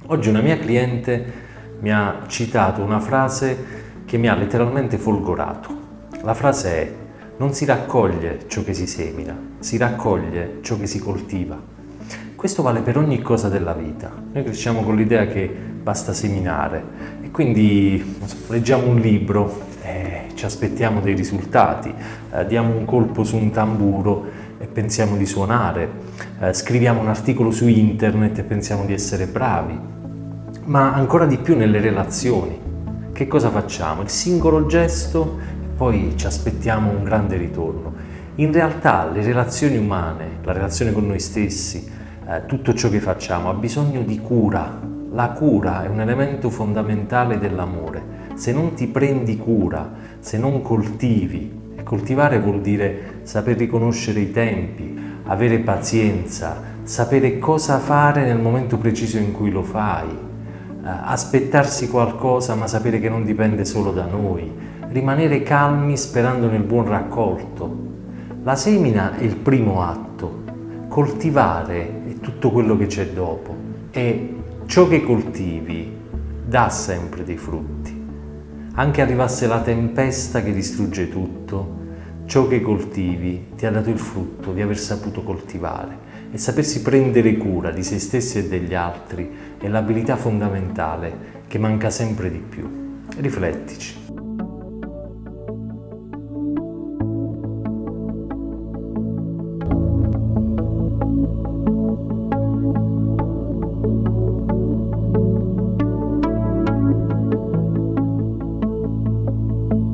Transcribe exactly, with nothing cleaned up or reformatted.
Oggi una mia cliente mi ha citato una frase che mi ha letteralmente folgorato. La frase è: non si raccoglie ciò che si semina, si raccoglie ciò che si coltiva. Questo vale per ogni cosa della vita. Noi cresciamo con l'idea che basta seminare e quindi leggiamo un libro, eh, ci aspettiamo dei risultati, eh, diamo un colpo su un tamburo e pensiamo di suonare, eh, scriviamo un articolo su internet e pensiamo di essere bravi. Ma ancora di più nelle relazioni. Che cosa facciamo? Il singolo gesto e poi ci aspettiamo un grande ritorno. In realtà le relazioni umane, la relazione con noi stessi, eh, tutto ciò che facciamo ha bisogno di cura. La cura è un elemento fondamentale dell'amore. Se non ti prendi cura, se non coltivi, e coltivare vuol dire saper riconoscere i tempi, avere pazienza, sapere cosa fare nel momento preciso in cui lo fai, aspettarsi qualcosa ma sapere che non dipende solo da noi, rimanere calmi sperando nel buon raccolto. La semina è il primo atto, coltivare è tutto quello che c'è dopo e ciò che coltivi dà sempre dei frutti. Anche arrivasse la tempesta che distrugge tutto, ciò che coltivi ti ha dato il frutto di aver saputo coltivare. E sapersi prendere cura di se stessi e degli altri è l'abilità fondamentale che manca sempre di più. Riflettici.